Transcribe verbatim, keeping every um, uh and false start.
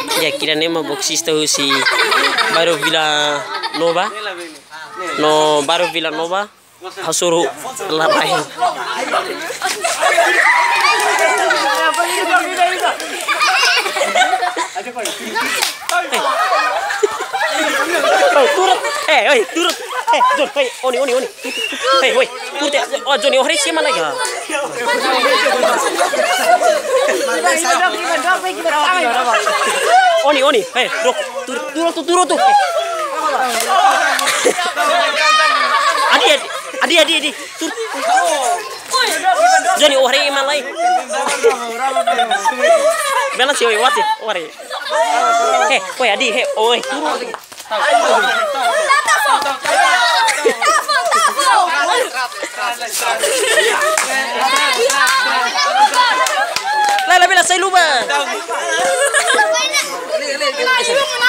Ya kiranya mah boxista si baru Villa Nova. No baru Villa Nova. Hasuru lapain. Oh, turut. Eh, oi, turut. Eh, John, oi, oni, oni, oni. Hei, oi, turut. Oh, Johnny, oh, siapa lagi? Oni, oni. Hei, turut, turut, turut, turut tuh. Adi, adi, adi, adi, adi. Turut. Johnny, oh, hari mana lagi? Balance oi, what? Oh, hari. Hei, oi, adi, hei, oi, turut. Lah, lah, bila saya lupa.